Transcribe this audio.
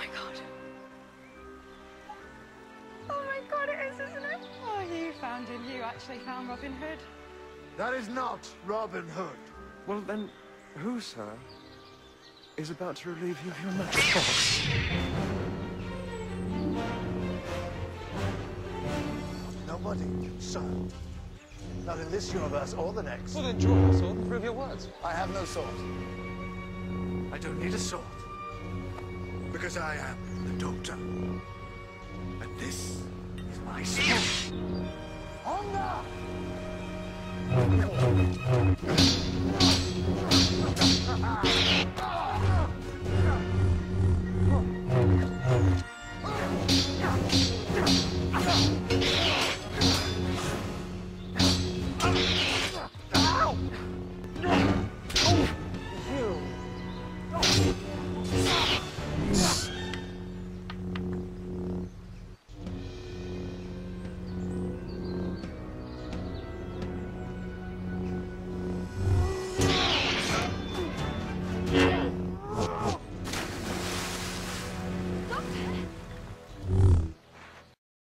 God. Oh my God, it is, isn't it? Oh, you found him. You actually found Robin Hood. That is not Robin Hood. Well, then, who, sir, is about to relieve you of your magic box? Nobody, sir. Not in this universe or the next. Well, then draw your sword and prove your words. I have no sword. I don't need a sword. Because I am the Doctor. And this is my sword. Hunger!